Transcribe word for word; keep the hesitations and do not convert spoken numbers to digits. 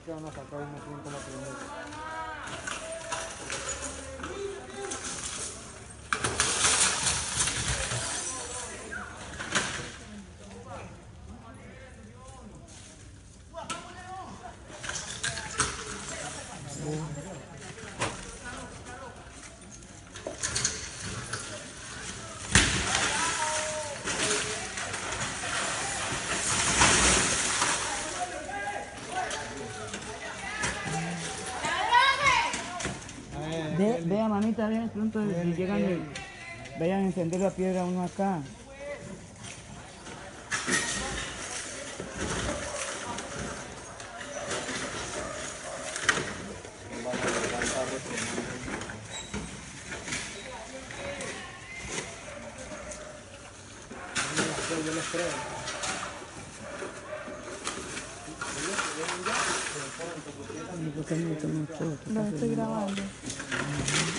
que van a sacar unos ciento la primera. Ve, vea mamita, vean pronto si llegan y vayan a encender la piedra uno acá. Yo les creo. ¿Por qué me toman fotos? Lo estoy grabando.